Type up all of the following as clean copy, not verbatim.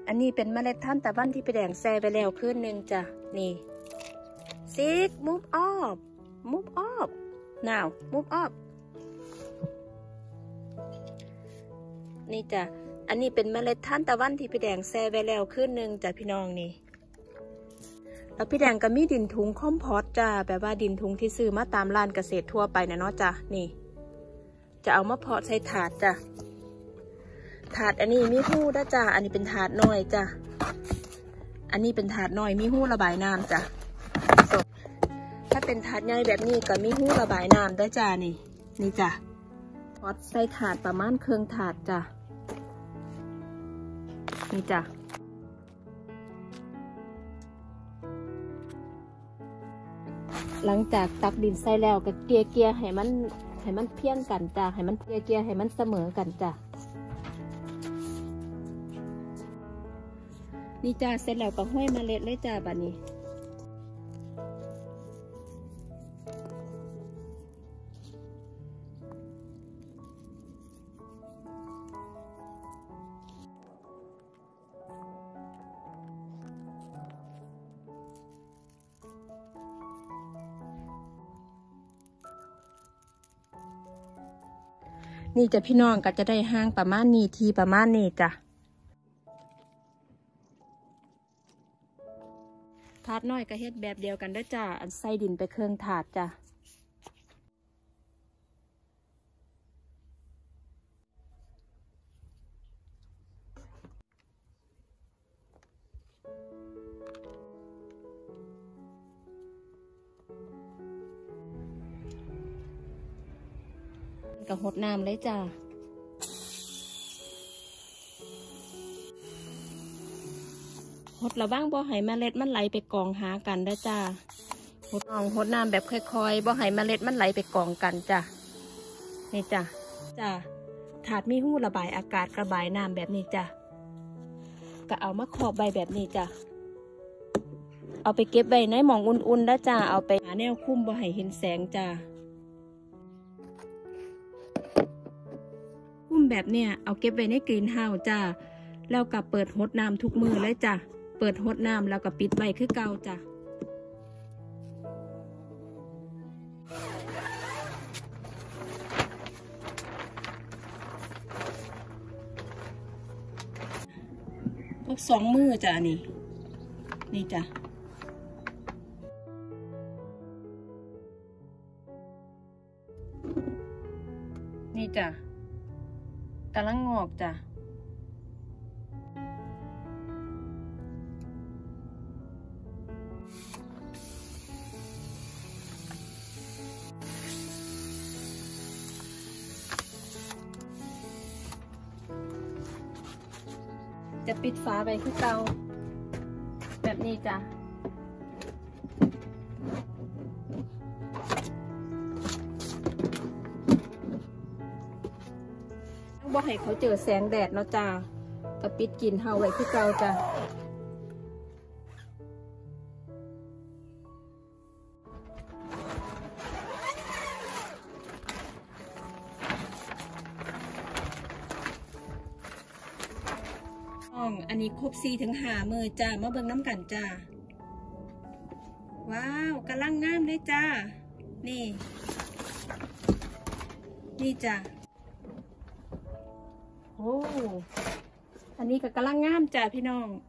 อันนี้เป็นเมล็ดทานตะวันที่พี่แดงแช่ไปแล้วคืนนึงจ้ะนี่ซิกมูฟออฟnow move up นี่จ้ะอันนี้เป็นเมล็ดทานตะวันที่พี่แดงแช่ไปแล้วคืนนึงจ้ะพี่น้องนี่แล้วพี่แดงก็มีดินถุงคอมโพสต์จ้ะแบบว่าดินถุงที่ซื้อมาตามร้านเกษตรทั่วไปนะเนาะจ้ะนี่จะเอามาเพาะใส่ถาดจ้ะถาดอันนี้มีหู้นะจ้ะอันนี้เป็นถาดน้อยจ้ะอันนี้เป็นถาดน้อยมีหู้ระบายน้ำจ้ะถ้าเป็นถาดใหญ่แบบนี้ก็มีหู้ระบายน้ำด้วยจ้ะนี่จ้ะเพาะใส่ถาดประมาณครึ่งถาดจ้ะนี่จ้ะหลังจากตักดินใส่แล้วก็เกลี่ยให้มันเพี้ยงกันจ้ะให้มันเกลี่ยให้มันเสมอกันจ้ะนี่จ้ะเสร็จแล้วก็ห้อยเมล็ดเลยจ้ะบัดนี้นี่จะพี่น้องก็จะได้ห่างประมาณนี้ทีประมาณนี้จ้ะถาดน้อยก็เฮ็ดแบบเดียวกันด้วยจ้ะอันใส่ดินไปเครื่องถาดจ้ะก็หดน้ำเลยจ้ะหดระวังบ่ให้เมล็ดมันไหลไปกองหากันได้จ้ะหดน้ำแบบค่อยๆบ่ให้เมล็ดมันไหลไปกองกันจ้ะนี่จ้ะถาดมีหู้ระบายอากาศระบายน้ำแบบนี้จ้ะก็เอามาขอบใบแบบนี้จ้ะเอาไปเก็บใบในหม่องอุ่นๆได้จ้ะเอาไปหาแนวคุ้มบ่ให้เห็นแสงจ้ะแบบเนี้ยเอาเก็บไว้ในกรีนเฮาส์จ้าแล้วก็เปิดฮดน้ำทุกมือเลยจ้ะเปิดฮดน้ำแล้วก็ปิดไว้คือเก่าจ้ะพวก2 มือจ้ะนี่จ้ะนี่จ้ะกำลังงอกจ้ะจะปิดฝาไปคือเก่าแบบนี้จ้ะบ่ให้เขาเจอแสงแดดเนาะจ้าก็ปิดกินเฮาไว้คือเก่าจ้ะอันนี้ครบ4 ถึง 5 มื้อจ้ามาเบิ่งน้ำกันจ้าว้าวกำลังงามเลยจ้านี่จ้าโอ้อันนี้ก็กำลังงามจ้ะพี่น้อง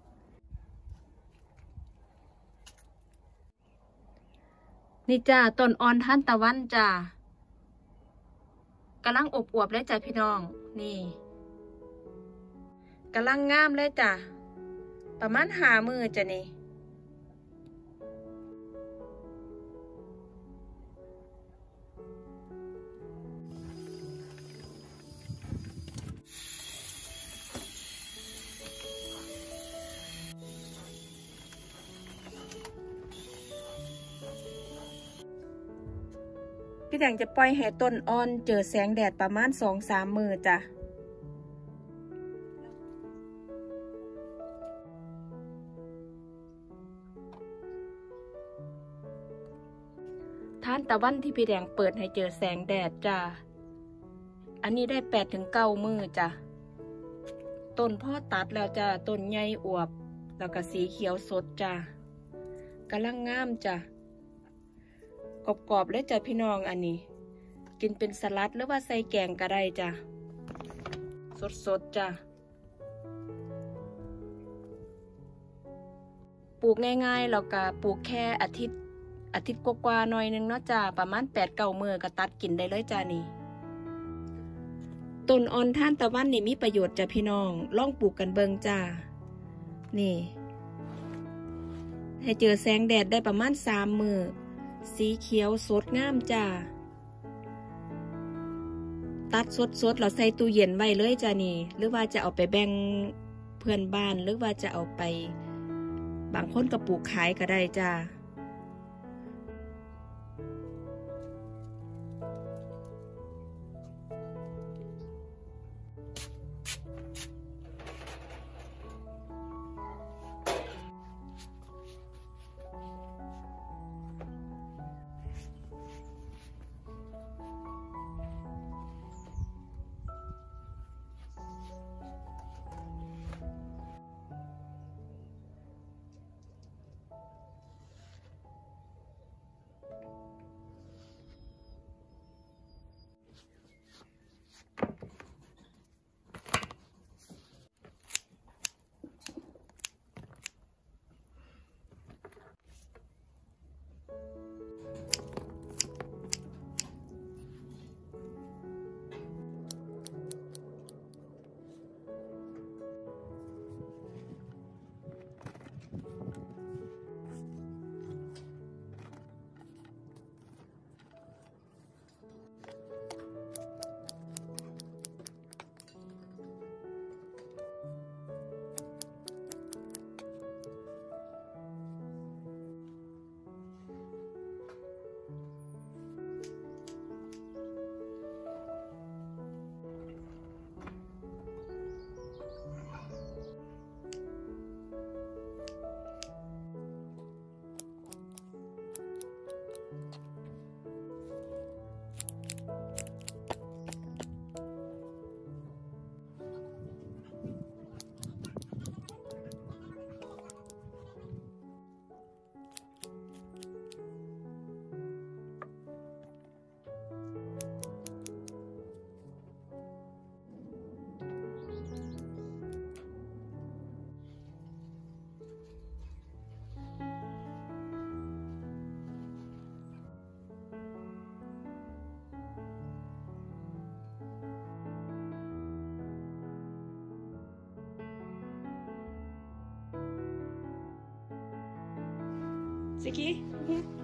นี่จ้าต้นอ่อนทานตะวันจ้ากำลังอบอวบเลยจ้ะพี่น้องนี่กำลังงามเลยจ้ะประมาณ5 มื้อจ้ะนี่พี่แดงจะปล่อยให้ต้นอ่อนเจอแสงแดดประมาณ2-3 มื้อจ้ะทานตะวันที่พี่แดงเปิดให้เจอแสงแดดจ้ะอันนี้ได้8 ถึง 9 มื้อจ้ะต้นพ่อตัดแล้วจ้ะต้นใหญ่อวบแล้วก็สีเขียวสดจ้ะกำลังงามจ้ะกรอบๆเลยจ้ะพี่น้องอันนี้กินเป็นสลัดหรือว่าใส่แกงก็ได้จ้ะสดๆจ้ะปลูกง่ายๆแล้วก็ปลูกแค่อาทิตย์กว่าๆหน่อยนึงเนาะจ้ะประมาณ8-9 มื้อก็ตัดกินได้เลยจ้ะนี่ต้นอ่อนท่านตะวันนี่มีประโยชน์จ้ะพี่น้องลองปลูกกันเบิ่งจ้ะนี่ให้เจอแสงแดดได้ประมาณ3 มื้อสีเขียวสดงามจ้ะตัดสดเราใส่ตู้เย็นไว้เลยจ้ะนี่หรือว่าจะเอาไปแบ่งเพื่อนบ้านหรือว่าจะเอาไปบางคนก็ปลูกขายก็ได้จ้ะสิกี้